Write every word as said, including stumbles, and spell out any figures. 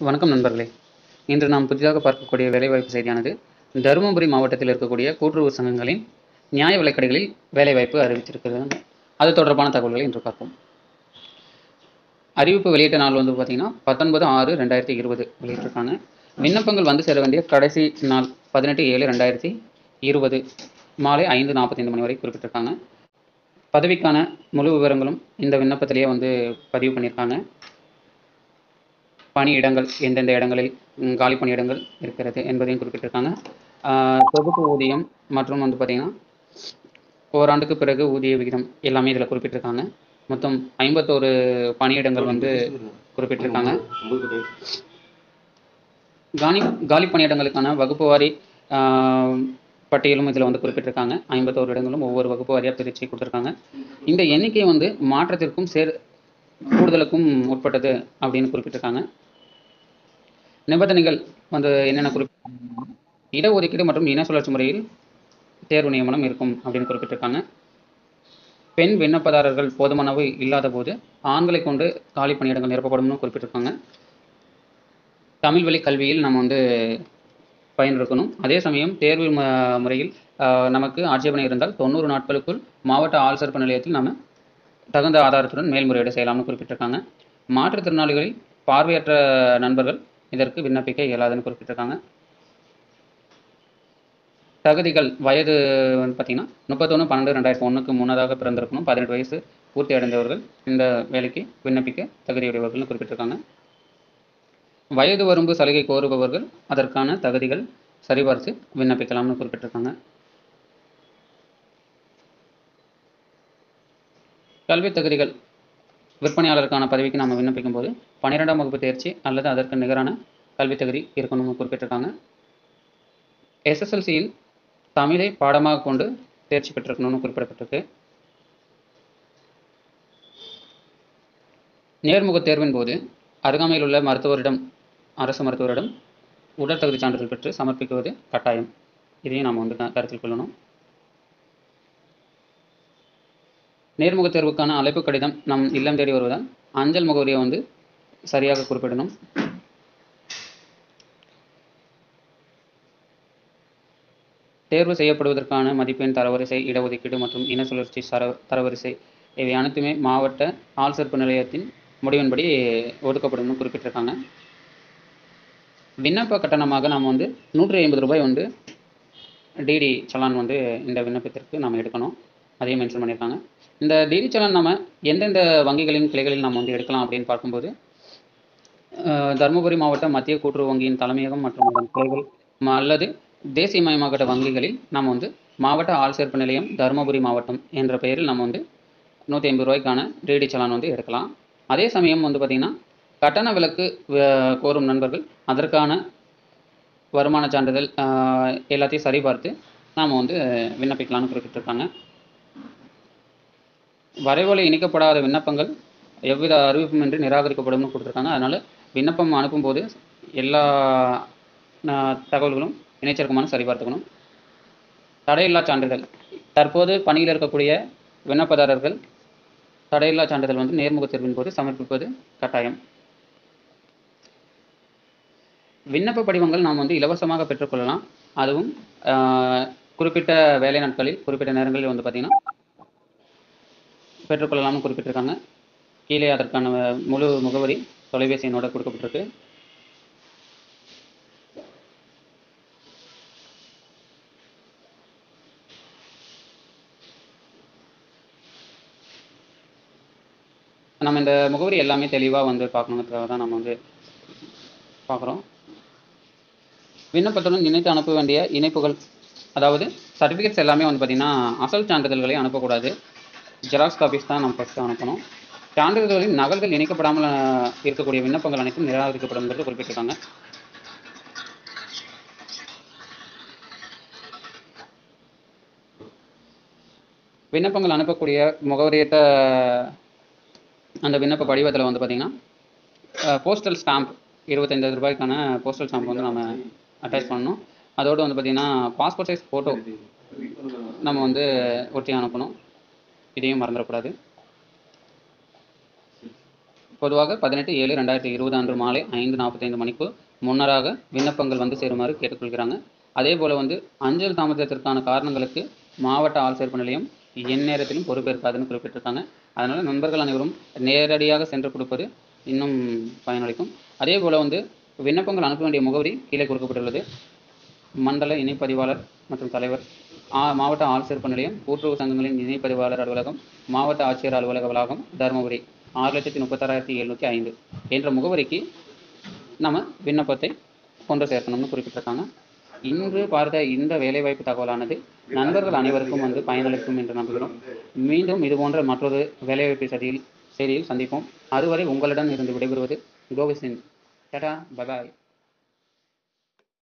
வணக்கம் நண்பர்களே. இன்று நாம் புதிதாக பார்க்கக்கூடிய வேலைவாய்ப்பு செய்தியானது தருமபுரி மாவட்டத்தில் இருக்கக்கூடிய கூட்டுறவு சங்கங்களின் நியாய விலைக்கடைகளில் வேலைவாய்ப்பு அறிவித்திருக்கிறது. அது தொடர்பான தகவல்களை இன்று பார்ப்போம். அறிவிப்பு வெளியிட்ட நாள் வந்து பார்த்தீங்கன்னா பத்தொன்பது ஆறு ரெண்டாயிரத்தி இருபது வெளியிட்டிருக்காங்க. விண்ணப்பங்கள் வந்து சேர வேண்டிய கடைசி நாள் பதினெட்டு ஏழு ரெண்டாயிரத்தி இருபது மாலை ஐந்து நாற்பத்தைந்து மணி வரை குறிப்பிட்டிருக்காங்க. பதவிக்கான முழு விவரங்களும் இந்த விண்ணப்பத்திலேயே வந்து பதிவு பண்ணியிருக்காங்க. பணியிடங்கள் எந்தெந்த இடங்களில் காலி பணியிடங்கள் இருக்கிறது என்பதையும் குறிப்பிட்டிருக்காங்க. தொகுப்பு ஊதியம் மற்றும் வந்து பார்த்திங்கன்னா ஓராண்டுக்கு பிறகு ஊதிய விகிதம் எல்லாமே இதில் குறிப்பிட்டிருக்காங்க. மொத்தம் ஐம்பத்தோரு பணியிடங்கள் வந்து குறிப்பிட்டிருக்காங்க. காலி காலி பணியிடங்களுக்கான வகுப்பு வாரி பட்டியலும் இதில் வந்து குறிப்பிட்டிருக்காங்க. ஐம்பத்தோரு இடங்களும் ஒவ்வொரு வகுப்பு வாரியாக பிரித்து கொடுத்துருக்காங்க. இந்த எண்ணிக்கை வந்து மாற்றத்திற்கும் சேர் கூடுதலுக்கும் உட்பட்டது அப்படின்னு குறிப்பிட்டிருக்காங்க. நிபந்தனைகள் வந்து என்னென்ன குறிப்பிட்டிருக்காங்க, இடஒதுக்கீடு மற்றும் இன சுழற்சி முறையில் தேர்வு நியமனம் இருக்கும் அப்படின்னு குறிப்பிட்டிருக்காங்க. பெண் விண்ணப்பதாரர்கள் போதுமானவை இல்லாத போது ஆண்களை கொண்டு காலி பணியிடங்கள் நிரப்பப்படும்னு குறிப்பிட்டிருக்காங்க. தமிழ் வழி கல்வியில் நம்ம வந்து பயன்படுத்தணும். அதே சமயம் தேர்வு முறையில் நமக்கு ஆட்சேபனை இருந்தால் தொண்ணூறு நாட்களுக்குள் மாவட்ட ஆள்சிறப்பு நிலையத்தில் நம்ம தகுந்த ஆதாரத்துடன் மேல்முறையீடு செய்யலாம்னு குறிப்பிட்டிருக்காங்க. மாற்றுத்திறனாளிகளில் பார்வையற்ற நண்பர்கள் இதற்கு விண்ணப்பிக்க இயலாதுன்னு குறிப்பிட்டிருக்காங்க. தகுதிகள் வயது வந்து பார்த்திங்கன்னா முப்பத்தொன்று பன்னெண்டு ரெண்டாயிரத்தி ஒன்றுக்கு முன்னதாக பிறந்திருக்கணும். பதினெட்டு வயசு பூர்த்தி அடைந்தவர்கள் இந்த வேலைக்கு விண்ணப்பிக்க தகுதியுடையவர்கள்னு குறிப்பிட்டிருக்காங்க. வயது வரம்பு சலுகை கோருபவர்கள் அதற்கான தகுதிகள் சரிபார்த்து விண்ணப்பிக்கலாம்னு குறிப்பிட்டிருக்காங்க. கல்வி தகுதிகள் விற்பனையாளருக்கான பதவிக்கு நாம் விண்ணப்பிக்கும் போது பன்னிரெண்டாம் வகுப்பு தேர்ச்சி அல்லது அதற்கு நிகரான கல்வி தகுதி இருக்கணும்னு குறிப்பிட்டிருக்காங்க. எஸ்எஸ்எல்சியில் தமிழை பாடமாக கொண்டு தேர்ச்சி பெற்றிருக்கணும்னு குறிப்பிடப்பட்டிருக்கு. நேர்முக தேர்வின் போது அருகாமையில் உள்ள மருத்துவரிடம் அரசு மருத்துவரிடம் உடல் தகுதி சான்றிதழ் பெற்று சமர்ப்பிக்குவது கட்டாயம். இதையும் நாம் வந்து கருத்தில் கொள்ளணும். நேர்முக தேர்வுக்கான அழைப்பு கடிதம் நம் இல்லம் தேடி வருவதால் அஞ்சல் முகவரியை வந்து சரியாக குறிப்பிடணும். தேர்வு செய்யப்படுவதற்கான மதிப்பெண் தரவரிசை, இடஒதுக்கீடு மற்றும் இன சுழற்சி தர தரவரிசை இவை அனைத்துமே மாவட்ட ஆள்சிறப்பு நிலையத்தின் முடிவின்படி ஒதுக்கப்படும் குறிப்பிட்டிருக்காங்க. விண்ணப்ப கட்டணமாக நாம் வந்து நூற்றி ஐம்பது ரூபாய் வந்து டிடி சலான் வந்து இந்த விண்ணப்பத்திற்கு நாம் எடுக்கணும். அதையும் மென்ஷன் பண்ணியிருக்காங்க. இந்த டிடி சலான் நம்ம எந்தெந்த வங்கிகளின் கிளைகளில் நாம் வந்து எடுக்கலாம் அப்படின்னு பார்க்கும்போது தருமபுரி மாவட்ட மத்திய கூட்டுறவு வங்கியின் தலைமையகம் மற்றும் அதன் கிளைகள் அல்லது தேசியமயமாக்கப்பட்ட வங்கிகளில் நம்ம வந்து மாவட்ட ஆள்சிறப்பு நிலையம் தருமபுரி மாவட்டம் என்ற பெயரில் நம்ம வந்து நூற்றி ஐம்பது ரூபாய்க்கான டிடி சலான் வந்து எடுக்கலாம். அதே சமயம் வந்து பார்த்திங்கன்னா கட்டண விலக்கு கோரும் நண்பர்கள் அதற்கான வருமான சான்றிதழ் எல்லாத்தையும் சரிபார்த்து நாம் வந்து விண்ணப்பிக்கலாம்னு குறிப்பிட்டிருக்காங்க. வரைவோலை இணைக்கப்படாத விண்ணப்பங்கள் எவ்வித அறிவிப்புமின்றி நிராகரிக்கப்படும் கொடுத்துருக்காங்க. அதனால் விண்ணப்பம் அனுப்பும்போது எல்லா தகவல்களும் இணைச்சருக்குமான சரிபார்த்துக்கணும். தடையில்லா சான்றிதழ் தற்போது பணியில் இருக்கக்கூடிய விண்ணப்பதாரர்கள் தடையில்லா சான்றிதழ் வந்து நேர்முக தேர்வின் போது சமர்ப்பிப்பது கட்டாயம். விண்ணப்ப படிவங்கள் நாம் வந்து இலவசமாக பெற்றுக்கொள்ளலாம். அதுவும் குறிப்பிட்ட வேலை நாட்களில் குறிப்பிட்ட நேரங்களில் வந்து பார்த்திங்கன்னா பெற்றுக்கொள்ளலாம்னு குறிப்பிட்டிருக்காங்க. கீழே அதற்கான முழு முகவரி தொலைபேசி எண்ணோட கொடுக்கப்பட்டிருக்கு. நம்ம இந்த முகவரி எல்லாமே தெளிவாக வந்து பார்க்கணுங்கிறதுக்காக தான் நம்ம வந்து பார்க்குறோம். விண்ணப்பத்துடன் இணைத்து அனுப்ப வேண்டிய இணைப்புகள், அதாவது சர்டிஃபிகேட்ஸ் எல்லாமே வந்து பார்த்திங்கன்னா அசல் சான்றிதழ்களை அனுப்பக்கூடாது. ஜெராக்ஸ் காப்பீஸ் தான் நம்ம ஃபஸ்ட்டு அனுப்பணும். சான்றிதழ்களின் நகல்கள் இணைக்கப்படாமல் இருக்கக்கூடிய விண்ணப்பங்கள் அனைத்தும் நிராகரிக்கப்படும் என்று குறிப்பிட்டிருக்காங்க. விண்ணப்பங்கள் அனுப்பக்கூடிய முகவரியற்ற அந்த விண்ணப்ப படிவத்தில் வந்து பார்த்திங்கன்னா போஸ்டல் ஸ்டாம்ப் இருபத்தைந்து ரூபாய்க்கான போஸ்டல் ஸ்டாம்ப் வந்து நம்ம அட்டாச் பண்ணணும். அதோடு வந்து பார்த்திங்கன்னா பாஸ்போர்ட் சைஸ் ஃபோட்டோ நம்ம வந்து ஒட்டி அனுப்பணும். இதையும் மறந்துடக்கூடாது. பொதுவாக பதினெட்டு ஏழு ரெண்டாயிரத்தி இருபது அன்று மாலை ஐந்து நாற்பத்தைந்து மணிக்கு முன்னராக விண்ணப்பங்கள் வந்து சேருமாறு கேட்டுக்கொள்கிறாங்க. அதே போல் வந்து அஞ்சல் தாமதத்திற்கான காரணங்களுக்கு மாவட்ட ஆட்சியர் நிலையம் எந்நேரத்திலும் பொறுப்பேற்காதுன்னு குறிப்பிட்டிருக்காங்க. அதனால் நண்பர்கள் அனைவரும் நேரடியாக சென்று கொடுப்பது இன்னும் பயனளிக்கும். அதே போல் வந்து விண்ணப்பங்கள் அனுப்ப வேண்டிய முகவரி கீழே கொடுக்கப்பட்டுள்ளது. மண்டல இணைப்பதிவாளர் மற்றும் தலைவர், மாவட்ட ஆட்சியர் நிலையம், கூட்டுறவு சங்கங்களின் இணைப்பதிவாளர் அலுவலகம், மாவட்ட ஆட்சியர் அலுவலக வளாகம், தருமபுரி ஆறு லட்சத்தி முப்பத்தாறாயிரத்தி எழுநூற்றி ஐந்து என்ற முகவரிக்கு நம்ம விண்ணப்பத்தை கொண்டு சேர்க்கணும்னு குறிப்பிட்டிருக்காங்க. இன்று பார்த்த இந்த வேலைவாய்ப்பு தகவலானது நண்பர்கள் அனைவருக்கும் வந்து பயனளிக்கும் என்று நம்புகிறோம். மீண்டும் இதுபோன்ற மற்றொரு வேலைவாய்ப்பு செய்தியில் செய்தியில் சந்திப்போம். அதுவரை உங்களிடம் இருந்து விடைபெறுவது கோவிசிங். டாடா, பபாய்.